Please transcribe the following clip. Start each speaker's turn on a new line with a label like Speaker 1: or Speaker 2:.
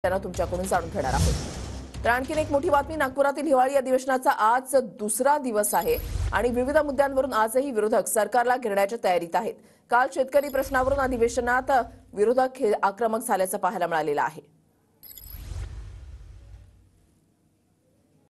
Speaker 1: त्यांना तुमच्याकडून जाणून घेणार आहोत। तर आणखीन एक मोठी बातमी, नागपुरातील हिवाळी अधिवेशनाचा आज दुसरा दिवस आहे आणि विविध मुद्द्यांवरून आजही विरोधक सरकारला घेरण्याच्या तयारीत आहेत। काल शेतकरी प्रश्नावरून अधिवेशनात विरोधक आक्रमक झाल्याचं पाहायला मिळालेलं आहे।